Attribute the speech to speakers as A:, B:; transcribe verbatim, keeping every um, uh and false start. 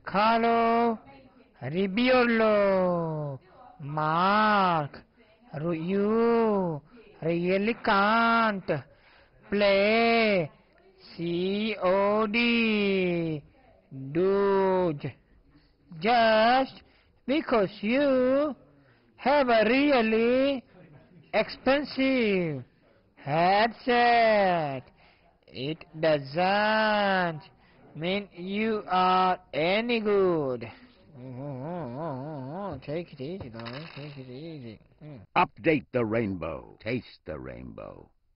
A: Carlø, Ribeirø, Mark, you really can't play C O D, dude, just because you have a really expensive headset. It doesn't mean you are any good. Take it easy, guys. Take it easy. Mm.
B: Update the rainbow. Taste the rainbow.